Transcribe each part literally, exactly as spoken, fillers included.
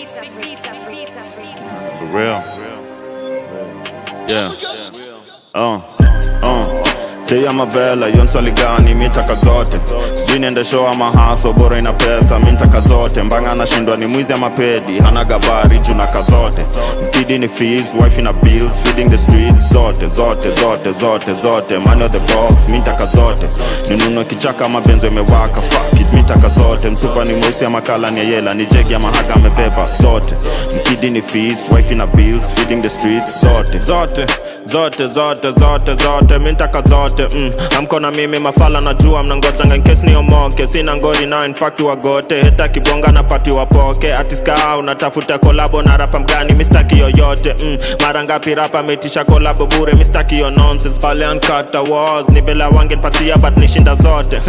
For real. Yeah. Uh. Uh. Tia mavela, yon swali gani, mitaka zote. Sijui niende show ama haso, bora ina pesa, mintaka zote. Mbanga anashindwa ni mwizi ama pedi, hana gabari, junaka zote. Mkidi ni fees, wife ina bills, feeding the streets. Zote, zote, zote, zote, zote. Money of the box, mintaka zote. Ninunue kichaka ama benzo imewaka, fuck it, mintaka zote. Msupa ni mwisi ama kala ni yela, ni jegi ama haga amebeba. Zote, mkidi ni fees, wife ina bills, feeding the streets. Zote, zote, zote, zote, zote, zote, mintaka zote. Mm. Amko na mimi mafala najua mnangojanga in case ni omoke. Sina ngori na in fact wagote. Heta kibonga na pati wapoke. Atiska au natafuta kolabo na rapa mgani mistaki yoyote. mm. Mara ngapi rapa metisha kolabo bure mistaki yo nonsense. Pale unkata was ni bela wangen patia but nishinda zote.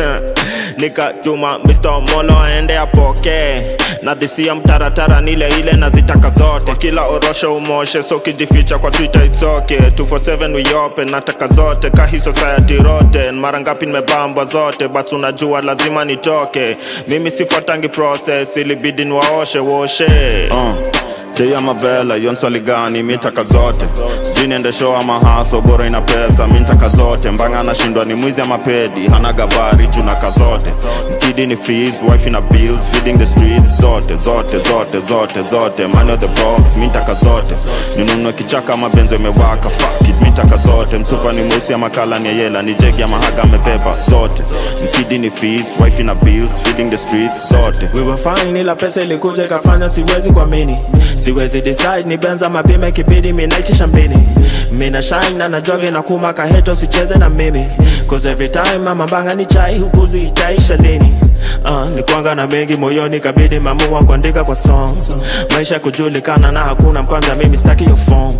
Nika tuma mister Molo aende apoke. Na dhisia mtaratara nile ile na zitaka zote. Kila orosho umoshe so kijificha kwa Twitter it's okay. two four seven we open nataka zote. Kahi society rote. Mara ngapi nimebambwa zote but unajua lazima nitoke. Mimi sifuatangi process ilibidi niwaoshe woshe. uh. Tia mavela, yon swali gani, mitaka zote. Sijui niende show ama haso, bora ina pesa, mintaka zote. Mbanga anashindwa ni mwizi ama pedi, hana gabari, junaka zote. Mkidi ni fees, wife ina bills, feeding the streets. Zote, zote, zote, zote, zote. Money of the box, mintaka zote. Ninunue kichaka ama benzo imewaka, fuck it, mintaka zote. Msupa ni mwisi ama kala ni yela, ni jegi ama haga amebeba. Zote, mkidi ni fees, wife ina bills, feeding the streets. Zote. We were fine ila pesa ilikuja ikafanya siwezi kwa mini. Siwezi decide ni benza mapime kibidi minaichi shambini. Mina shine na na joge na kuma kaheto sicheze na mimi. Cause every time mama mbanga ni chai hupuzi itaisha lini. Uh, ni kuanga na mengi moyoni kabidi mamua kuandika kwa song. Maisha kujulikana na hakuna mkwanza mimi staki your phone.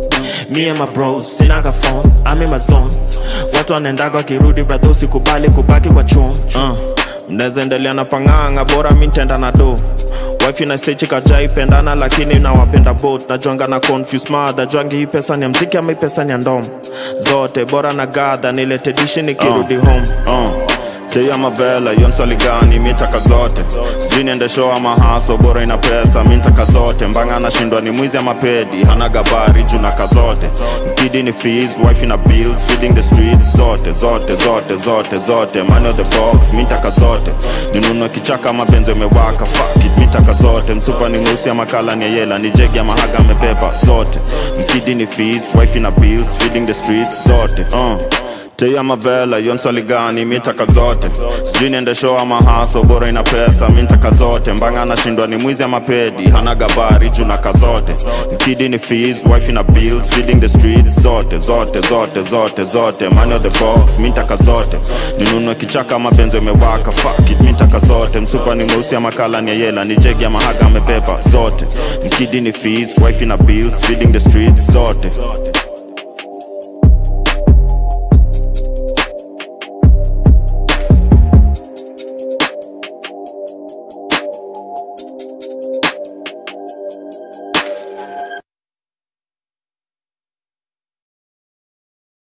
Me and my bros, sinaga phone, I'm in my zone. Watu wanendaga kirudi brother usikubali kubaki kwa chum. uh, Mneze endelea na panganga bora mintenda na do. Wife ina say chika jai pendana lakini na wapenda both. Na juanga na confuse mother, juangi hii pesa ni ya mziki ama hii pesa ni ya ndom. Zote bora na gather nilete dishi nikirudi uh, home. uh. Tia mavela, yon swali gani, mitaka zote. Sijui niende show ama haso, bora ina pesa, mintaka zote. Mbanga anashindwa ni mwizi ama pedi, hana gabari, junaka zote. Mkidi ni fees, wife ina bills, feeding the streets. Zote, zote, zote, zote, zote. Money of the box, mintaka zote. Ninunue kichaka ama benzo imewaka, fuck it, mintaka zote. Msupa ni mwisi ama kala ni yela, ni jegi ama haga amebeba. Zote, mkidi ni fees, wife ina bills, feeding the streets. Zote, uh. Tia mavela, yon swali gani, mitaka zote. Sijui niende show ama haso, bora ina pesa, mintaka zote. Mbanga anashindwa ni mwizi ama pedi, hana gabari, junaka zote. Mkidi ni fees, wife ina bills, feeding the streets. Zote, zote, zote, zote, zote. Money of the box, mintaka zote. Ninunue kichaka ama benzo imewaka, fuck it, mintaka zote. Msupa ni mwisi ama kala ni yela, ni jegi ama haga amebeba. Zote, mkidi ni fees, wife ina bills, feeding the streets. Zote.